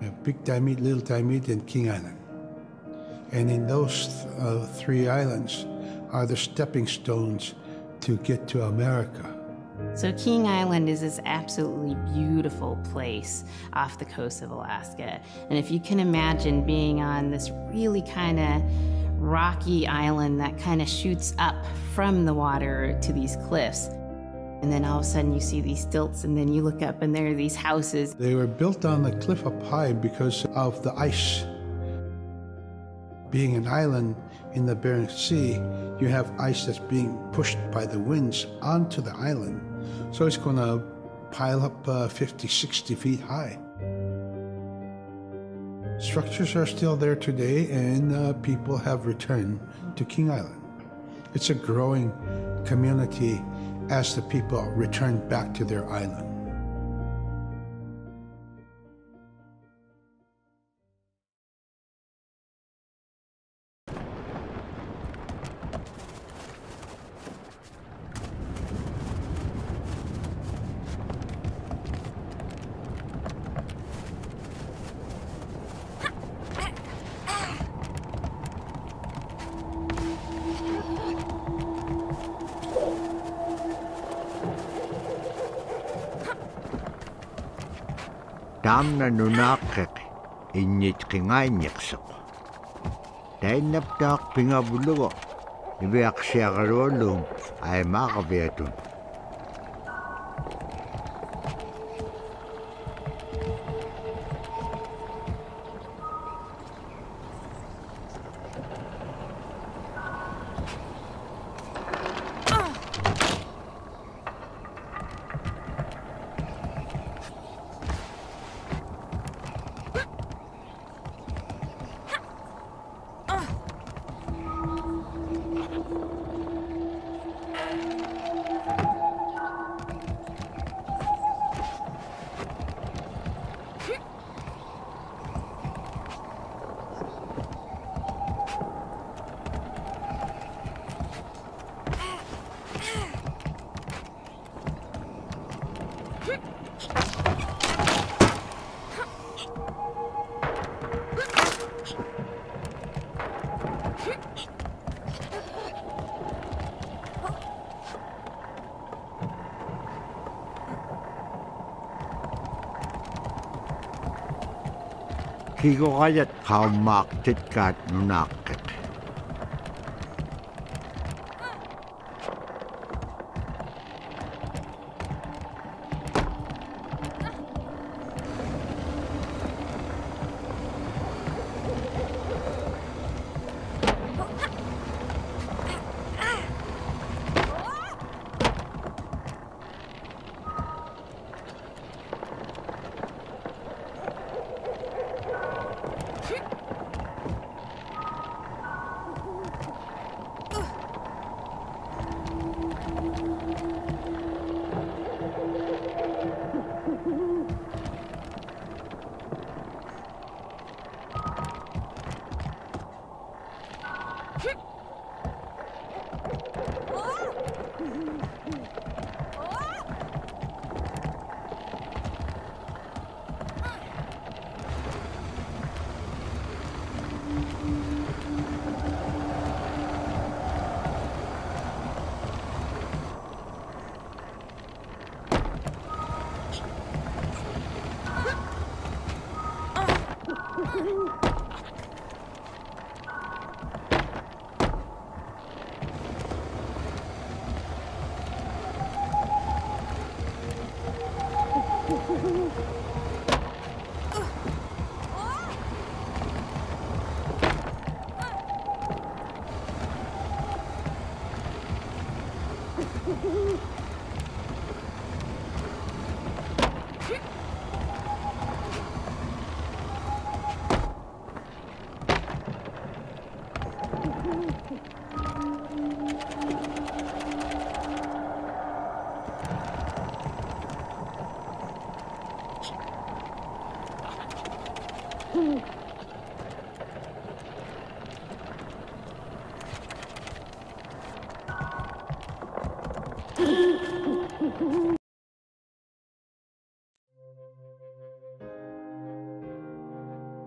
We have Big Diomede, Little Diomede, and King Island. And in those three islands are the stepping stones to get to America. So King Island is this absolutely beautiful place off the coast of Alaska. And if you can imagine being on this really kind of rocky island that kind of shoots up from the water to these cliffs, and then all of a sudden you see these stilts, and then you look up and there are these houses. They were built on the cliff up high because of the ice. Being an island in the Bering Sea, you have ice that's being pushed by the winds onto the island. So it's going to pile up 50, 60 feet high. Structures are still there today, and people have returned to King Island. It's a growing community as the people return back to their island. Taamna nunaaqqiq inñitqingaanniqseq. Tainaptaaq pingavulugu iviaqsiaqaluallugum aimaaqaviatun. Kigorajat qaummaaq titkaat nunaaqqiq.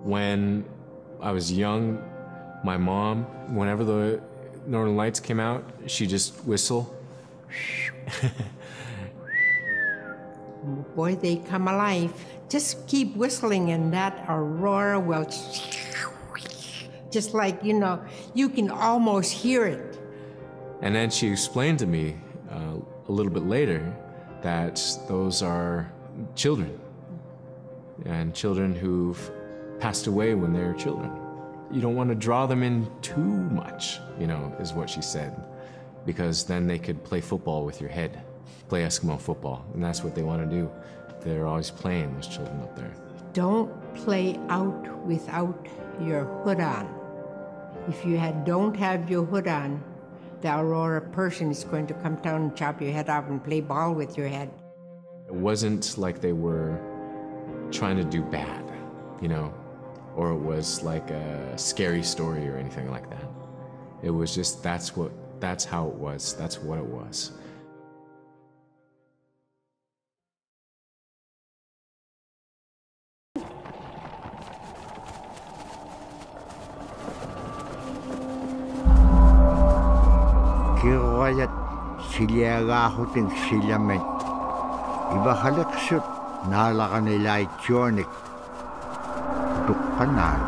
When I was young, my mom, whenever the Northern Lights came out, she'd just whistle. Boy, they come alive. Just keep whistling and that aurora will, just like, you can almost hear it. And then she explained to me a little bit later that those are children, and children who've passed away when they were children. You don't want to draw them in too much, is what she said, because then they could play football with your head, play Eskimo football, and that's what they want to do. They're always playing, those children up there. Don't play out without your hood on. If you don't have your hood on, the aurora person is going to come down and chop your head off and play ball with your head. It wasn't like they were trying to do bad, or it was like a scary story or anything like that. It was just, that's how it was, that's what it was. Kiroyat siliagahuting silamet. Ibahaliksut nalakanilay tyonik. Tukkanan.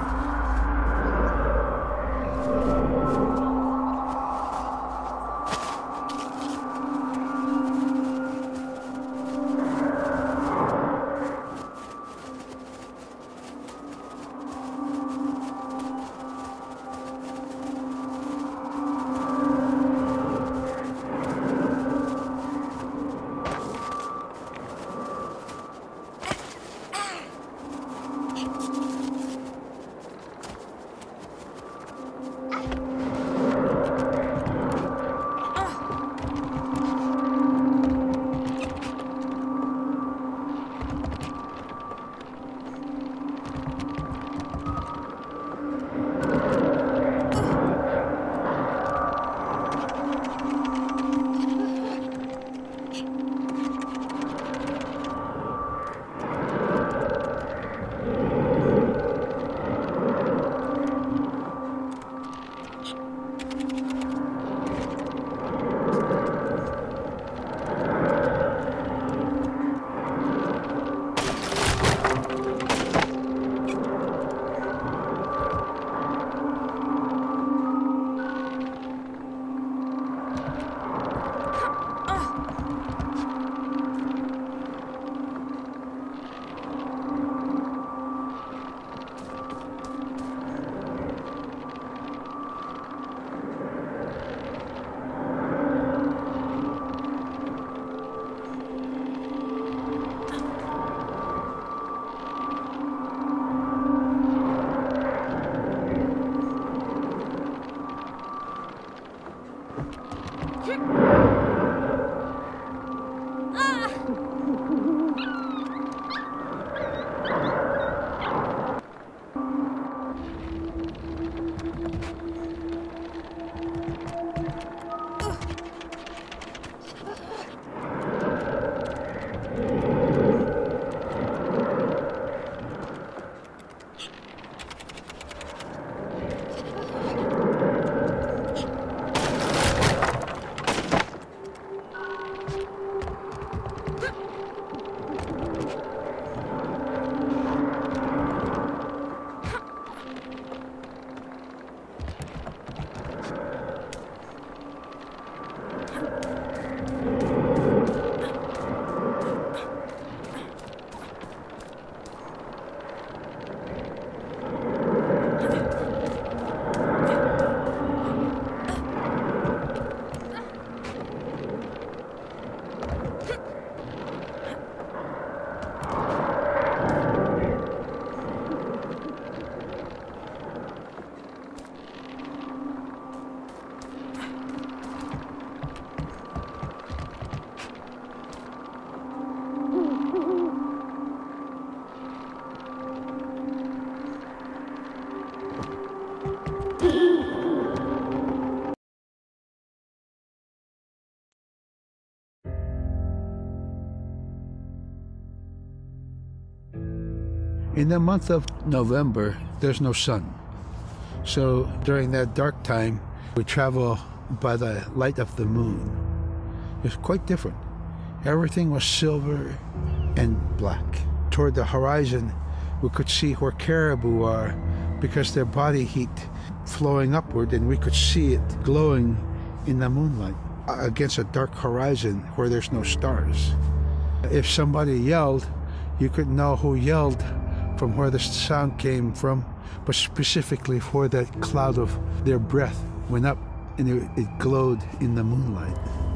In the month of November, there's no sun. So during that dark time, we travel by the light of the moon. It's quite different. Everything was silver and black. Toward the horizon, we could see where caribou are because their body heat flowing upward, and we could see it glowing in the moonlight against a dark horizon where there's no stars. If somebody yelled, you could know who yelled from where the sound came from, but specifically where that cloud of their breath went up and it glowed in the moonlight.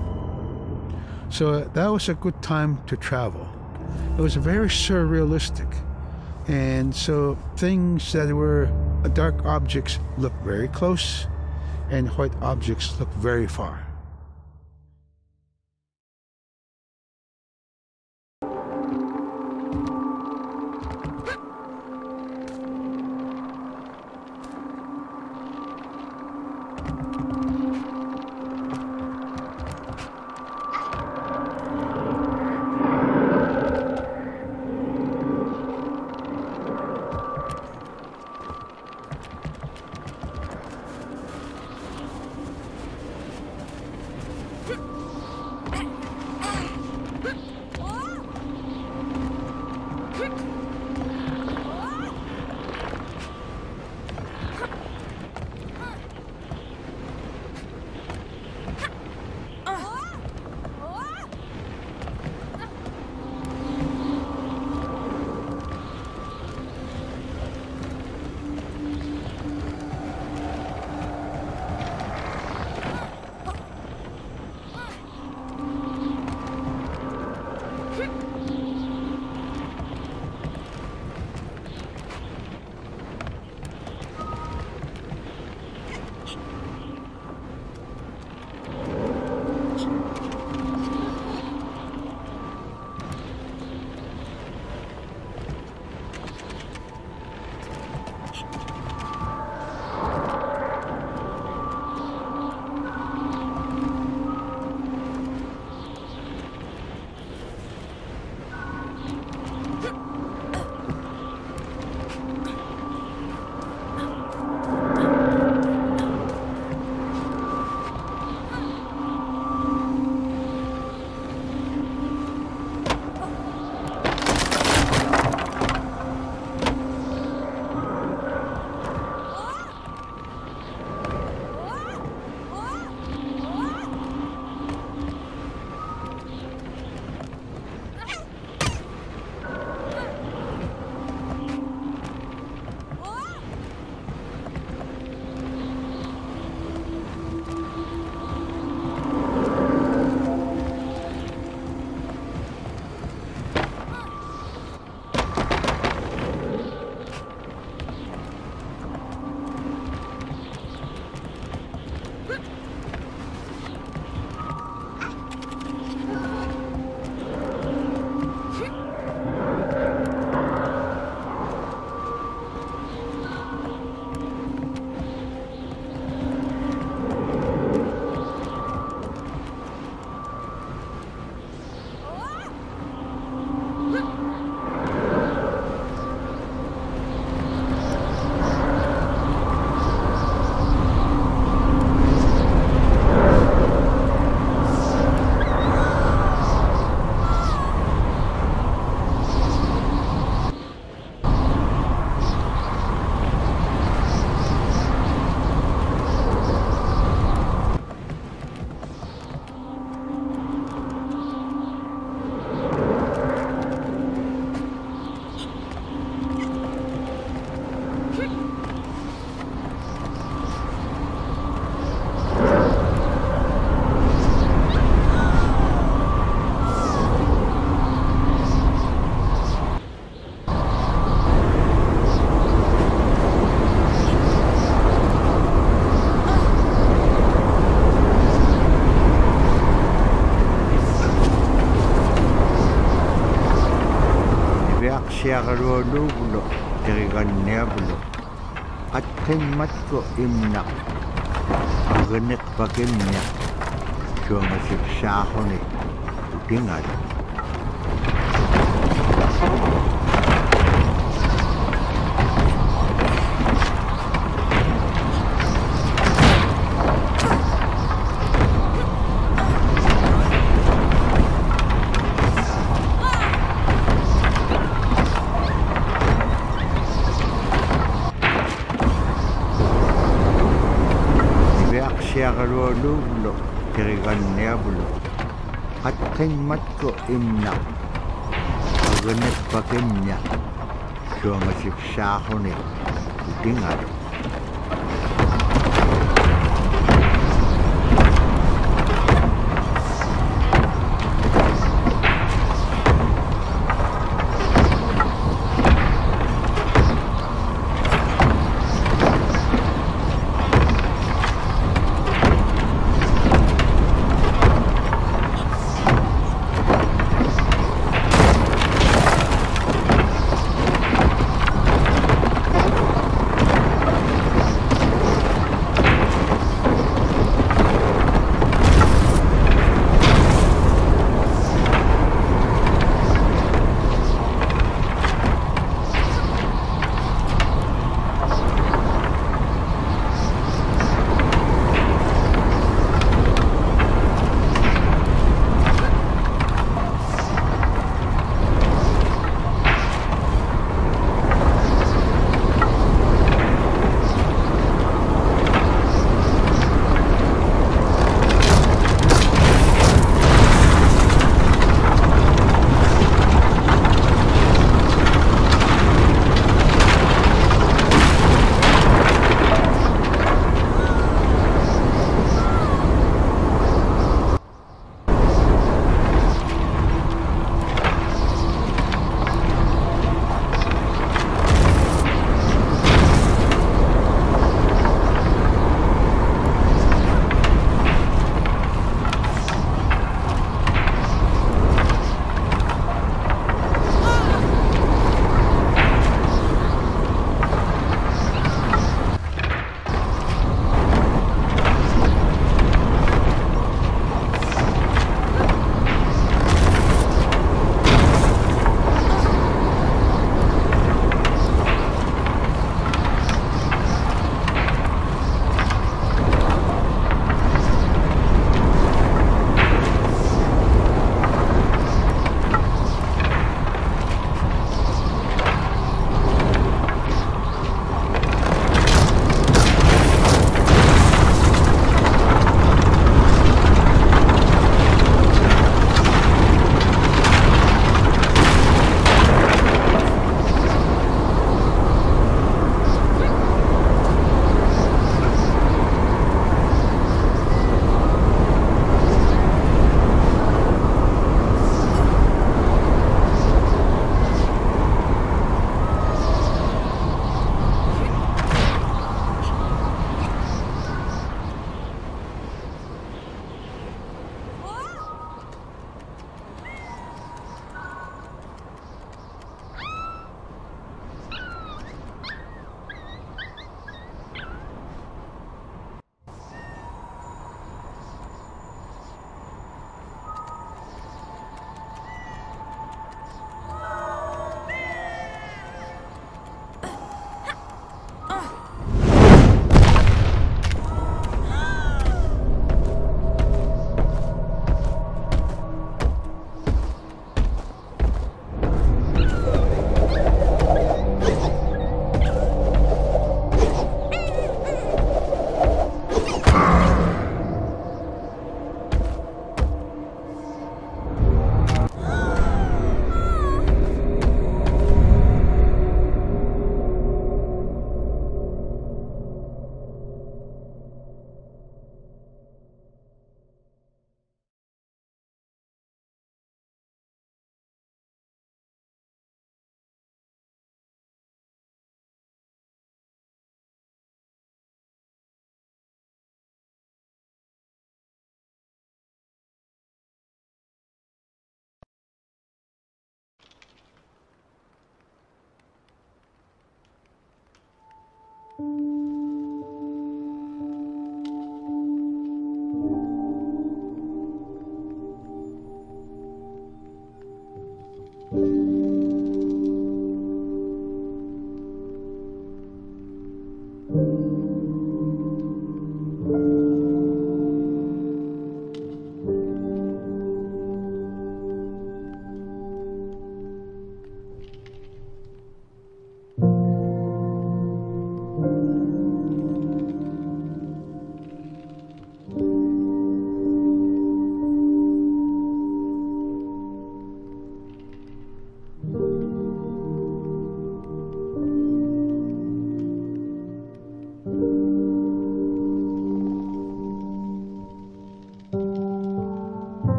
So that was a good time to travel. It was very surrealistic. And so things that were dark objects look very close, and white objects look very far. siagalualuugulo teriganniabulo atqimmatku imnaq ageneqpakimniaq suangasipsaaquni utingal Nakalualulo, kirigan niabulo. At mat ko imna. Paganit pa kanya. So masipsako ni. Tingad.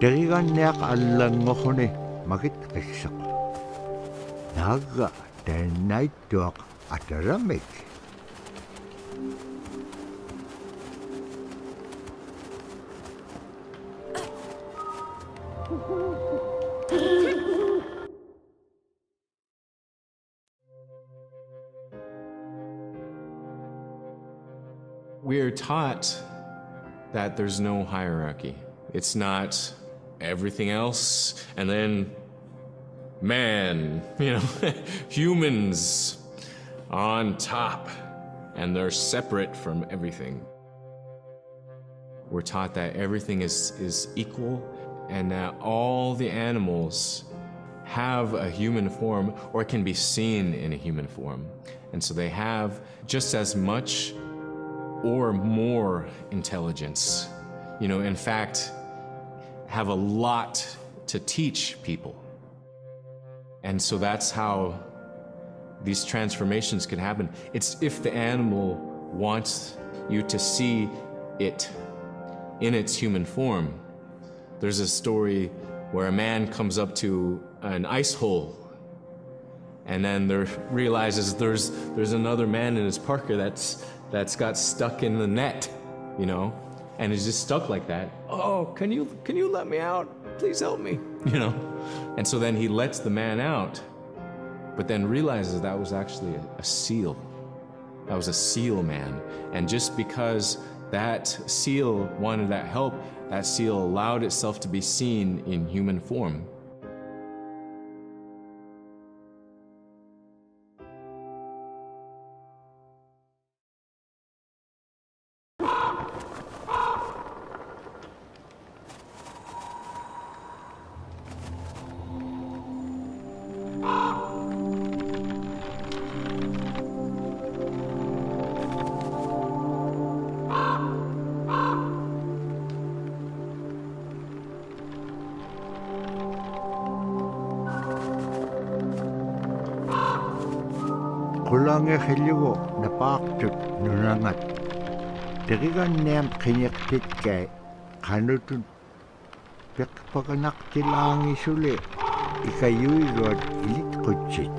Teriganneaq allangohune magit qissaq. Naga tannaittuaq ataramik. We're taught that there's no hierarchy. It's not everything else and then man, humans on top, and they're separate from everything. We're taught that everything is equal and that all the animals have a human form or can be seen in a human form. And so they have just as much or more intelligence. In fact, have a lot to teach people. And so that's how these transformations can happen. It's if the animal wants you to see it in its human form. There's a story where a man comes up to an ice hole and then realizes there's another man in his parka that's got stuck in the net, and is just stuck like that. Oh, can you let me out? Please help me, And so then he lets the man out, but then realizes that was actually a seal. That was a seal man. And just because that seal wanted that help, that seal allowed itself to be seen in human form. Kulange hellugu napaaqtut nunangat. Teriganneam qiniqtitkay qanutun peqpaqanaqtilaangisule ikayuiguat ilitqutsich.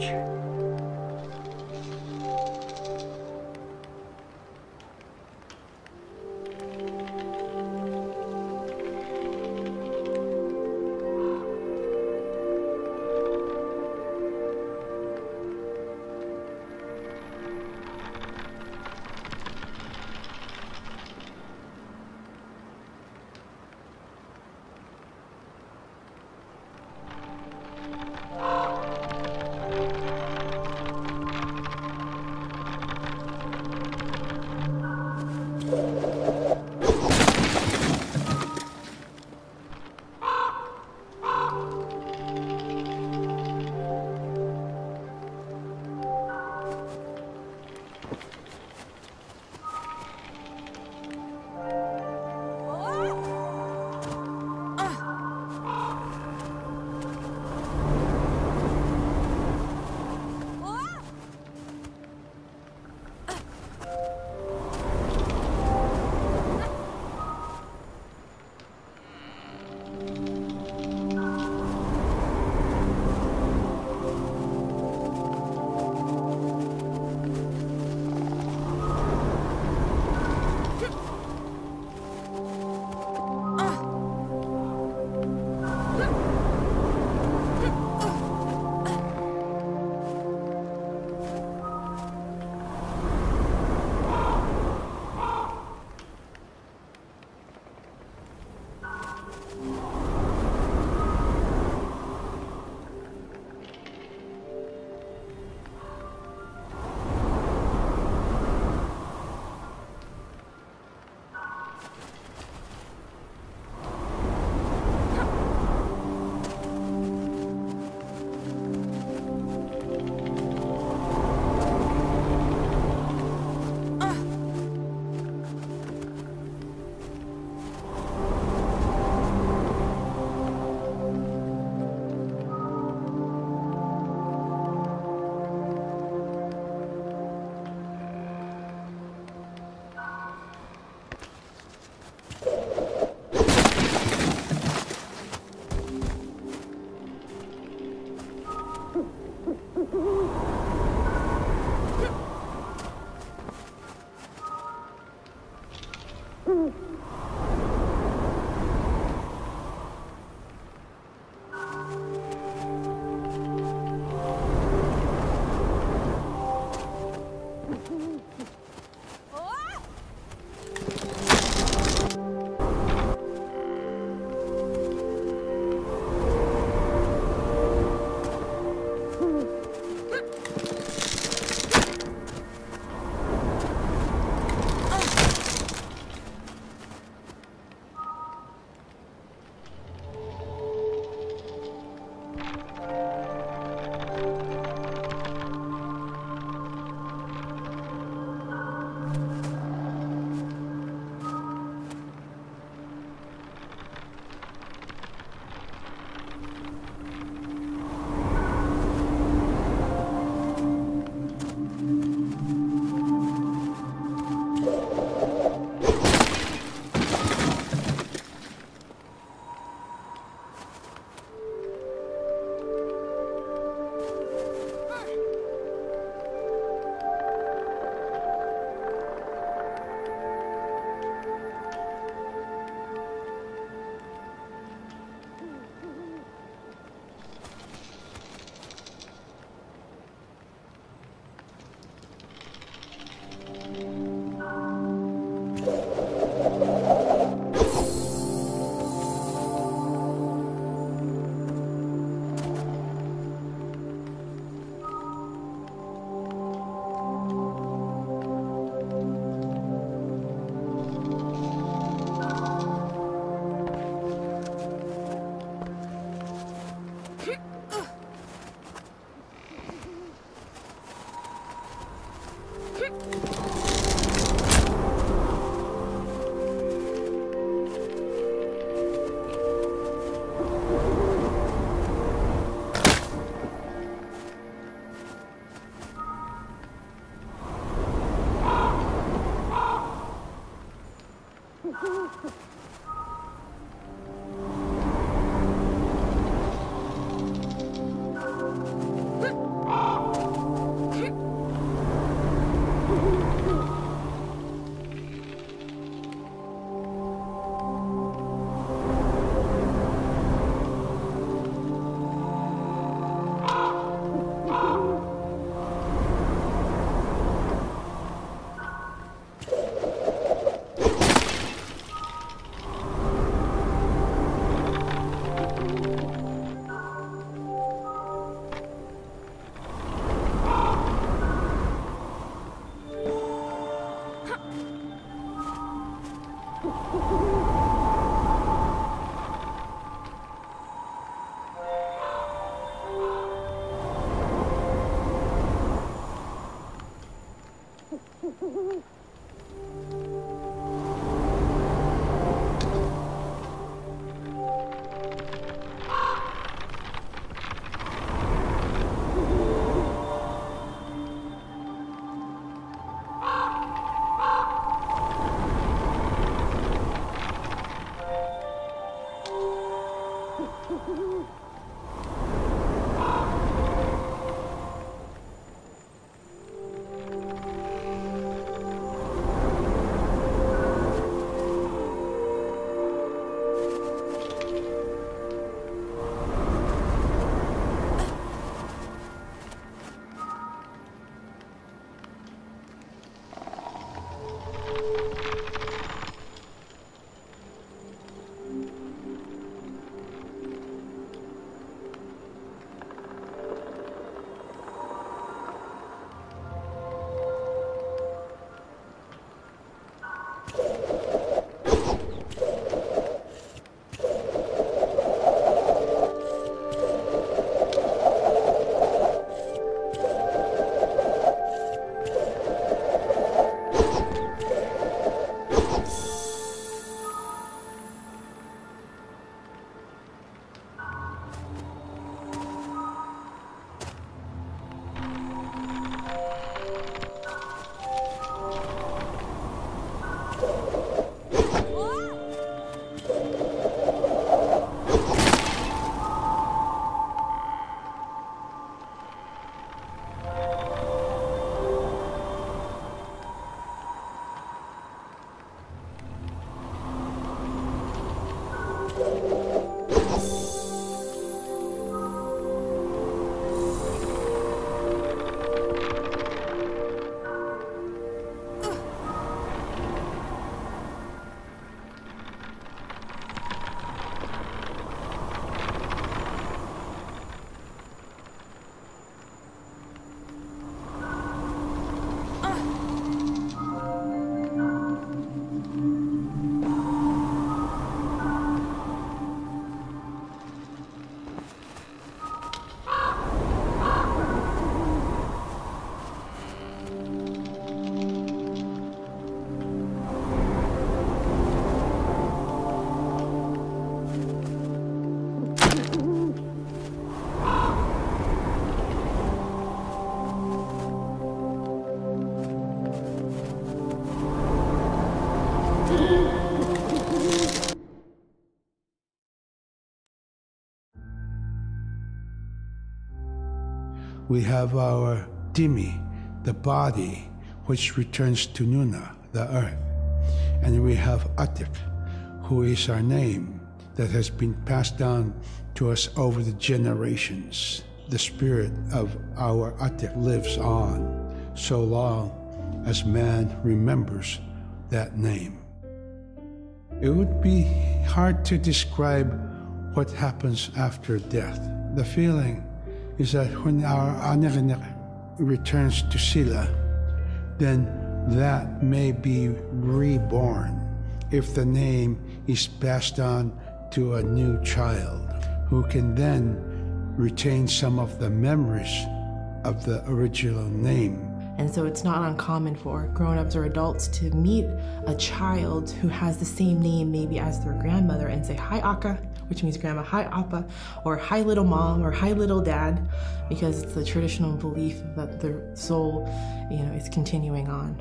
We have our Dimi, the body, which returns to Nuna, the earth. And we have Atik, who is our name that has been passed down to us over the generations. The spirit of our Atik lives on so long as man remembers that name. It would be hard to describe what happens after death. The feeling is that when our Anik returns to Sila, then that may be reborn if the name is passed on to a new child who can then retain some of the memories of the original name. And so it's not uncommon for grown-ups or adults to meet a child who has the same name maybe as their grandmother and say, "Hi, Aka," which means grandma, "Hi, Appa," or "Hi, little mom," or "Hi, little dad," because it's the traditional belief that the soul, is continuing on.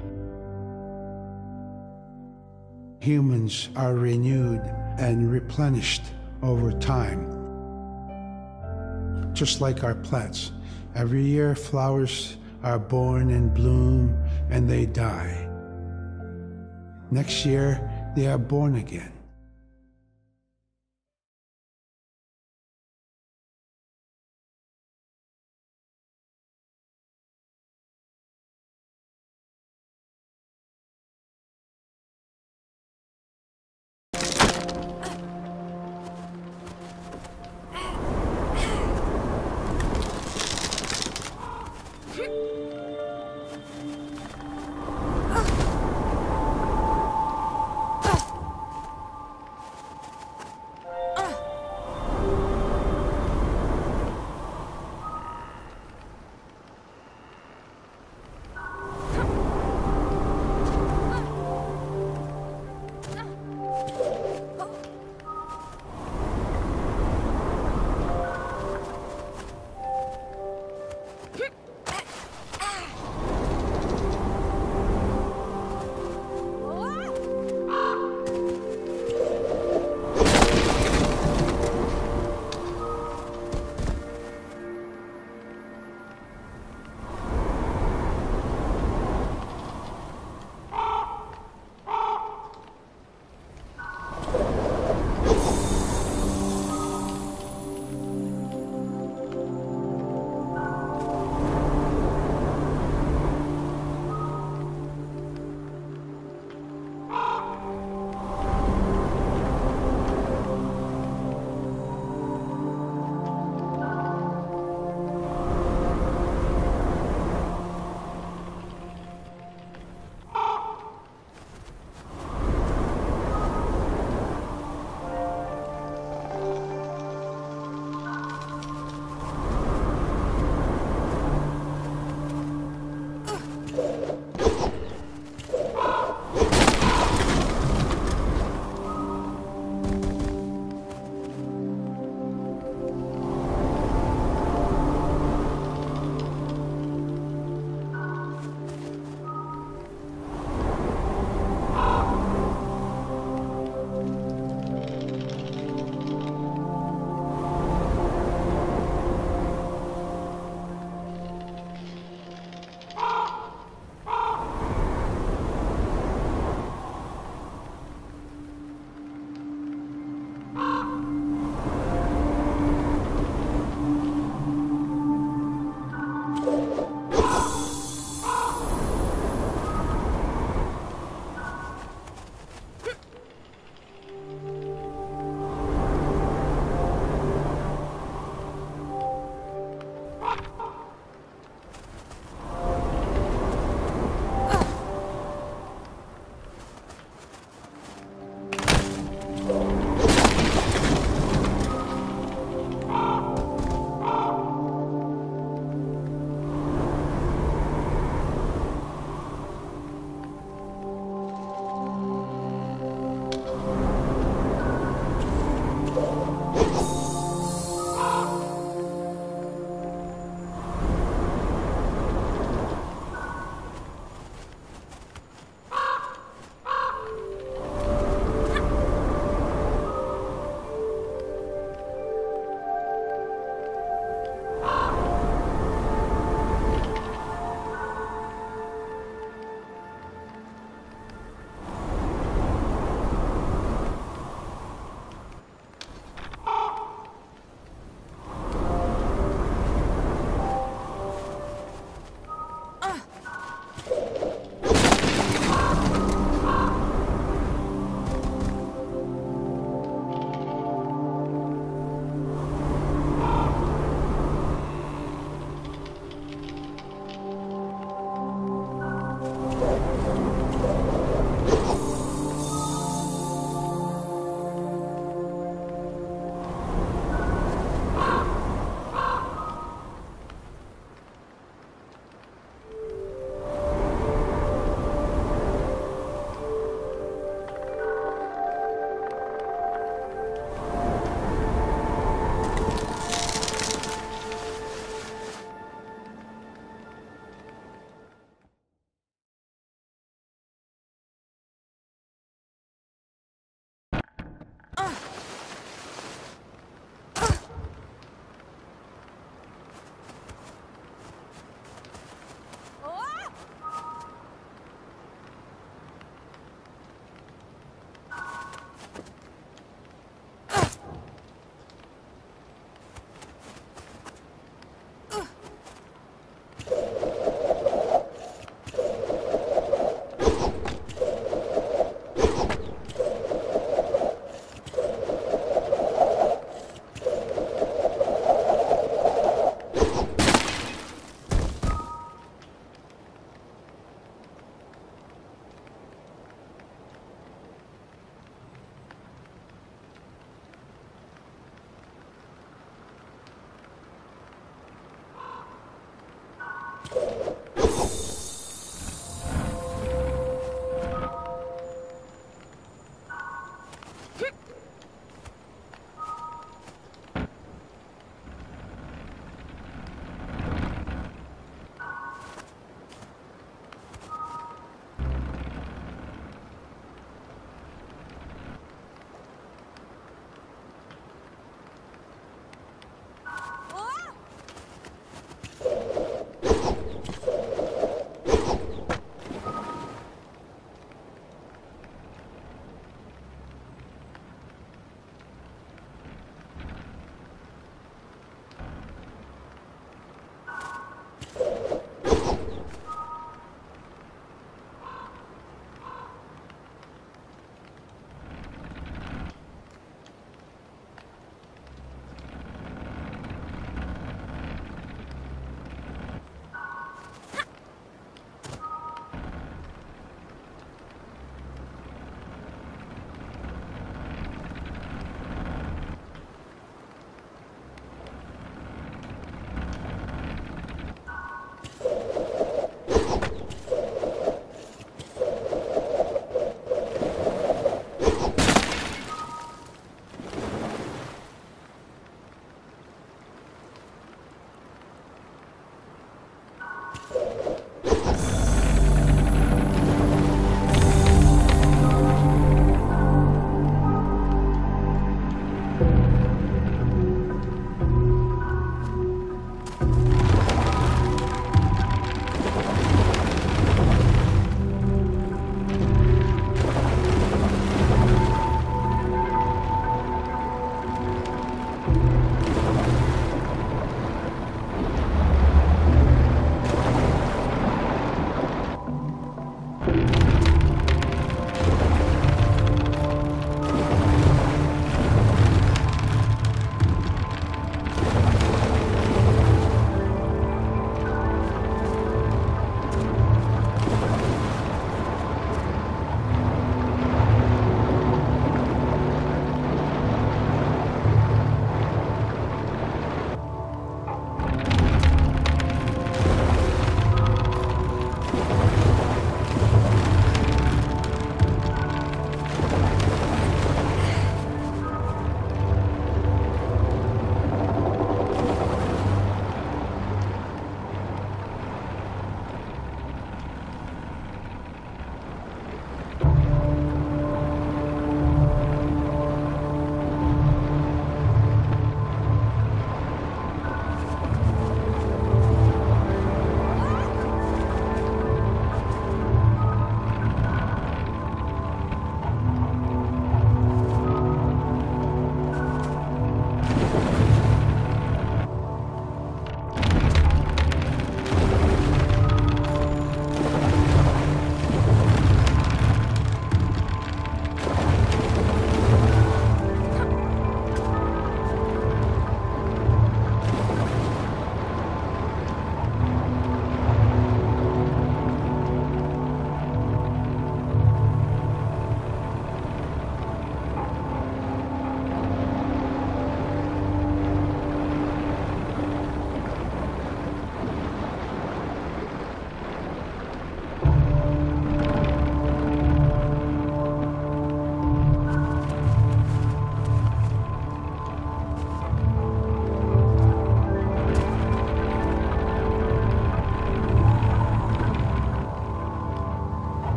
Humans are renewed and replenished over time. Just like our plants. Every year, flowers are born and bloom and they die. Next year, they are born again.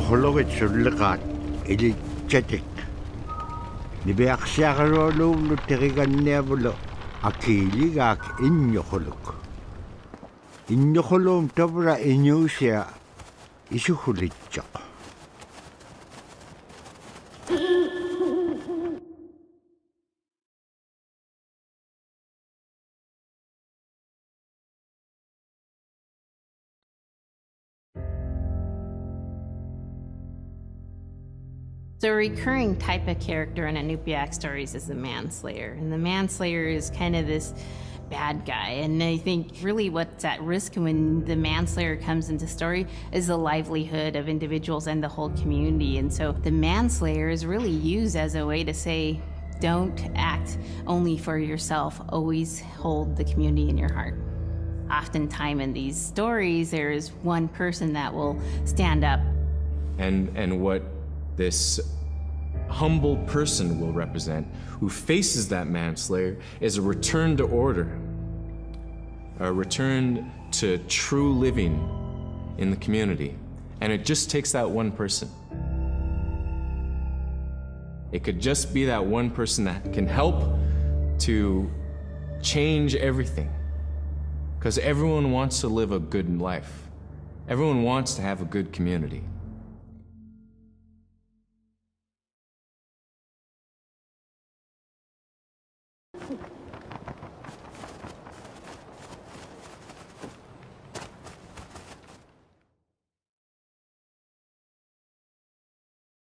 Inyokologit sulliqaat ilitsatik. Nibiaqsiaqarualuullu teriganniavulu akiiligaak inyokoluk. Inyokolum tavra inyuusia isuhulitsoq. So a recurring type of character in Inupiaq stories is the manslayer. And the manslayer is kind of this bad guy. And I think really what's at risk when the manslayer comes into story is the livelihood of individuals and the whole community. And so the manslayer is really used as a way to say, don't act only for yourself, always hold the community in your heart. Oftentimes in these stories, there is one person that will stand up. And what this humble person will represent, who faces that manslayer, is a return to order, a return to true living in the community. And it just takes that one person. It could just be that one person that can help to change everything. Because everyone wants to live a good life. Everyone wants to have a good community.